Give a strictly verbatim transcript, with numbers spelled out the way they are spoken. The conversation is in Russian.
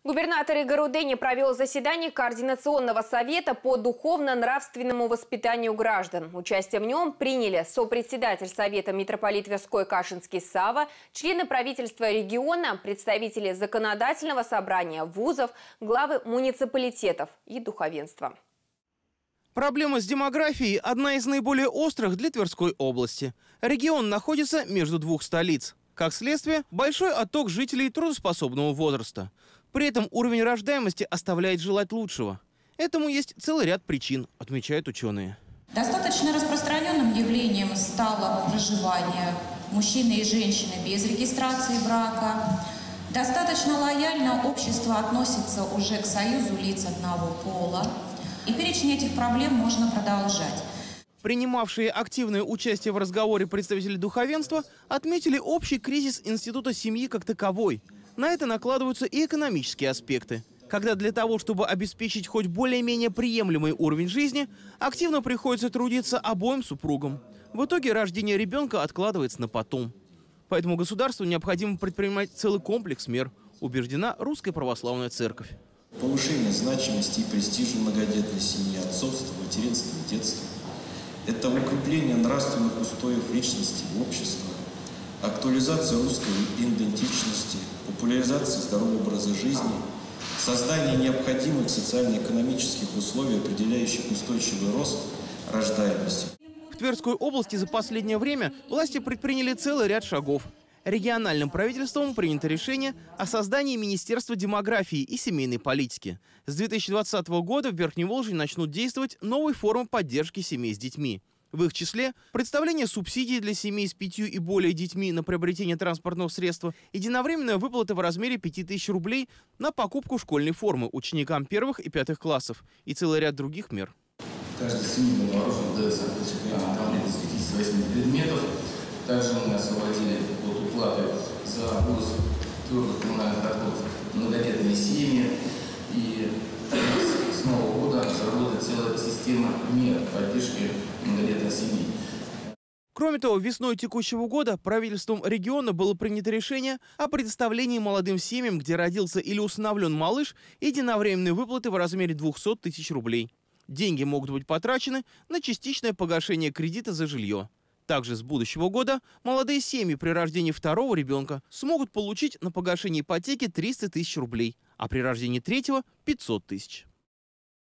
Губернатор Игорь Рудени провел заседание Координационного совета по духовно-нравственному воспитанию граждан. Участие в нем приняли сопредседатель Совета митрополит Тверской Кашинский Савва, члены правительства региона, представители законодательного собрания, вузов, главы муниципалитетов и духовенства. Проблема с демографией – одна из наиболее острых для Тверской области. Регион находится между двух столиц. Как следствие, большой отток жителей трудоспособного возраста. При этом уровень рождаемости оставляет желать лучшего. Этому есть целый ряд причин, отмечают ученые. Достаточно распространенным явлением стало проживание мужчины и женщины без регистрации брака. Достаточно лояльно общество относится уже к союзу лиц одного пола. И перечень этих проблем можно продолжать. Принимавшие активное участие в разговоре представители духовенства отметили общий кризис института семьи как таковой. На это накладываются и экономические аспекты. Когда для того, чтобы обеспечить хоть более-менее приемлемый уровень жизни, активно приходится трудиться обоим супругам. В итоге рождение ребенка откладывается на потом. Поэтому государству необходимо предпринимать целый комплекс мер, убеждена Русская Православная Церковь. Повышение значимости и престижа многодетной семьи, отцовства, материнства и детства. Это укрепление нравственных устоев личности и общества, актуализация русской идентичности, популяризация здорового образа жизни, создание необходимых социально-экономических условий, определяющих устойчивый рост рождаемости. В Тверской области за последнее время власти предприняли целый ряд шагов. Региональным правительством принято решение о создании Министерства демографии и семейной политики. С две тысячи двадцатого года в Верхнем Волжье начнут действовать новые формы поддержки семей с детьми. В их числе представление субсидий для семей с пятью и более детьми на приобретение транспортного средства, единовременная выплата в размере пяти тысяч рублей на покупку школьной формы ученикам первых и пятых классов и целый ряд других мер. Каждой семье на вооружении дается комплект из пятидесяти восьми предметов. Также мы освободили от уплаты за ввоз твердых коммунальных отходов многодетные семьи. И с нового года заработает целая система мер поддержки многодетной семьи. Кроме того, весной текущего года правительством региона было принято решение о предоставлении молодым семьям, где родился или усыновлен малыш, единовременной выплаты в размере двухсот тысяч рублей. Деньги могут быть потрачены на частичное погашение кредита за жилье. Также с будущего года молодые семьи при рождении второго ребенка смогут получить на погашение ипотеки триста тысяч рублей, а при рождении третьего – пятьсот тысяч.